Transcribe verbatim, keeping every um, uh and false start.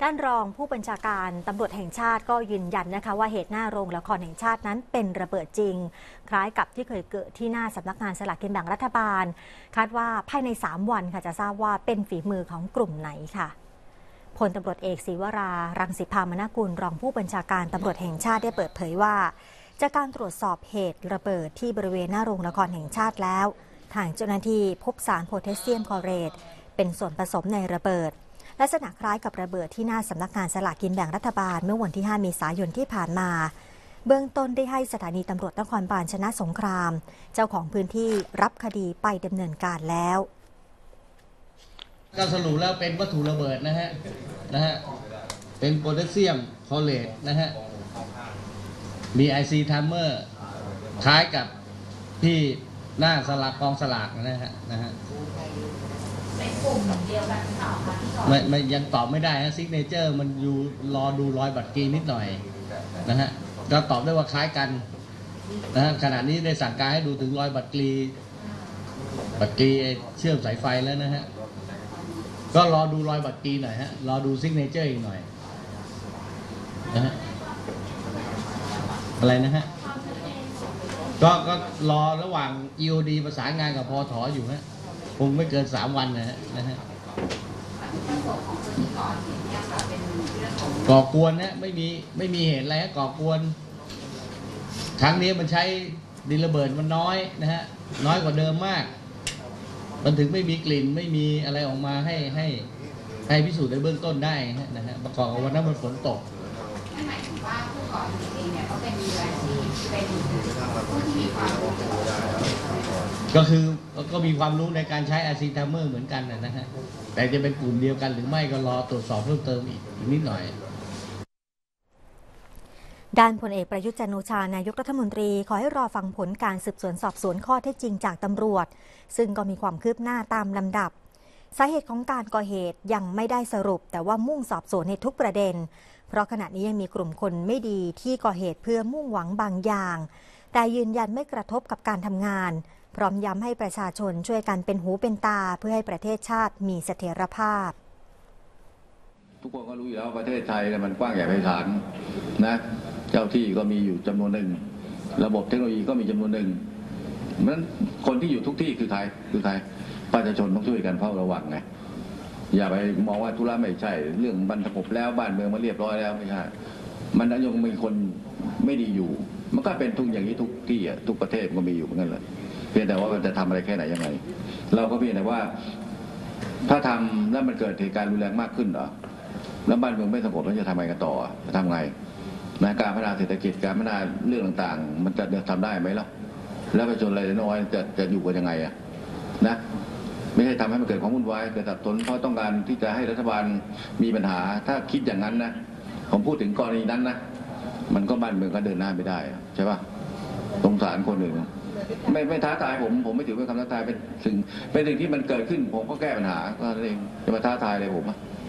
ด้านรองผู้บัญชาการตำรวจแห่งชาติก็ยืนยันนะคะว่าเหตุหน้าโรงละครแห่งชาตินั้นเป็นระเบิดจริงคล้ายกับที่เคยเกิดที่หน้าสำนักงานสลากกินแบ่งรัฐบาลคาดว่าภายในสามวันค่ะจะทราบว่าเป็นฝีมือของกลุ่มไหนค่ะพลตำรวจเอกศรีวรารังสิพามนกุลรองผู้บัญชาการตำรวจแห่งชาติได้เปิดเผยว่าจากการตรวจสอบเหตุระเบิดที่บริเวณหน้าโรงละครแห่งชาติแล้วทางเจ้าหน้าที่พบสารโพแทสเซียมคลอเรตเป็นส่วนผสมในระเบิดลักษณะคล้ายกับระเบิดที่หน้าสำนักงานสลากกินแบ่งรัฐบาลเมื่อวันที่ห้าเมษายนที่ผ่านมาเบื้องต้นได้ให้สถานีตำรวจนครบาลชนะสงครามเจ้าของพื้นที่รับคดีไปดำเนินการแล้วก็สรุปแล้วเป็นวัตถุระเบิดนะฮะนะฮะเป็นโพแทสเซียมคลอเรตนะฮะมีไอซีทัมเมอร์คล้ายกับที่หน้าสลากกองสลากนะฮะนะฮะเป็นกลุ่มเดียวกันต่อค่ะที่สองไม่ไม่ยังตอบไม่ได้นะซิกเนเจอร์มันอยู่รอดูรอยบัตรกีนิดหน่อยนะฮะก็ตอบได้ว่าคล้ายกันนะฮะขณะนี้ได้สั่งการให้ดูถึงรอยบัตรกีบัตรกีเชื่อมสายไฟแล้วนะฮะก็รอดูรอยบัตรกีหน่อยฮะรอดูซิกเนเจอร์อีกหน่อยนะฮะอะไรนะฮะก็ก็รอระหว่าง อี โอ ดี ประสานงานกับพท.อยู่ฮะคงไม่เกินสามวันนะฮะนะฮะก่อกวนนะไม่มีไม่มีเหตุอะไรก่อกวนครั้งนี้มันใช้ดินระเบิดมันน้อยนะฮะน้อยกว่าเดิมมากมันถึงไม่มีกลิ่นไม่มีอะไรออกมาให้ให้ให้พิสูจน์ในเบื้องต้นได้นะฮะประกอบกับวันนั้นมันฝนตกหมายถึงว่าผู้ก่อเหตุเองเนี่ยเขาเป็นมืออาชีพเป็นผู้ที่มีความรู้ก็คือก็มีความรู้ในการใช้อะซีทามเมอร์เหมือนกันนะฮะแต่จะเป็นกลุ่มเดียวกันหรือไม่ก็รอตรวจสอบเพิ่มเติมอีกนิดหน่อยด้านพลเอกประยุทธ์จันทร์โอชานายกรัฐมนตรีขอให้รอฟังผลการสืบสวนสอบสวนข้อเท็จจริงจากตำรวจซึ่งก็มีความคืบหน้าตามลำดับสาเหตุของการก่อเหตุยังไม่ได้สรุปแต่ว่ามุ่งสอบสวนในทุกประเด็นเพราะขณะนี้ยังมีกลุ่มคนไม่ดีที่ก่อเหตุเพื่อมุ่งหวังบางอย่างแต่ยืนยันไม่กระทบกับการทำงานพร้อมย้ำให้ประชาชนช่วยกันเป็นหูเป็นตาเพื่อให้ประเทศชาติมีเสถียรภาพทุกคนก็รู้อยู่แล้วประเทศไทยมันกว้างใหญ่ไพศาลนะเจ้าที่ก็มีอยู่จำนวนหนึ่งระบบเทคโนโลยีก็มีจำนวนหนึ่งเพราะฉะนั้นคนที่อยู่ทุกที่คือใครคือใครประชาชนต้องช่วยกันเฝ้าระวังไงอย่าไปมองว่าธุระไม่ใช่เรื่องมันสงบแล้วบ้านเมืองมันเรียบร้อยแล้วไม่ใช่มันยังมีคนไม่ดีอยู่มันก็เป็นทุกอย่างนี้ทุกที่อ่ะทุกประเทศมันก็มีอยู่เหมือนกันเลยเพียงแต่ว่ามันจะทำอะไรแค่ไหนยังไงเราก็เพียงแต่ว่าถ้าทำแล้วมันเกิดเหตุการณ์รุนแรงมากขึ้นเหรอแล้วบ้านเมืองไม่สงบแล้วจะทำไงกันต่อจะทำไงนะการพัฒนาเศรษฐกิจการพัฒนาเรื่องต่างๆมันจะทำได้ไหมล่ะแล้วประชาชนอะไรน้อยจะจะอยู่กันยังไงอ่ะนะไม่ใช่ทำให้มันเกิดความวุ่นวายเกิดสับสนเพราะต้องการที่จะให้รัฐบาลมีปัญหาถ้าคิดอย่างนั้นนะผมพูดถึงกรณีนั้นนะมันก็บ้านเมืองก็เดินหน้าไม่ได้ใช่ป่ะสงสารคนอื่นไม่ไม่ท้าทายผมผมไม่ถือเป็นคำท้าทายเป็นสิ่งเป็นสิ่งที่มันเกิดขึ้นผมก็แก้ปัญหาก็เองจะมาท้าทายอะไรผมอ่ะ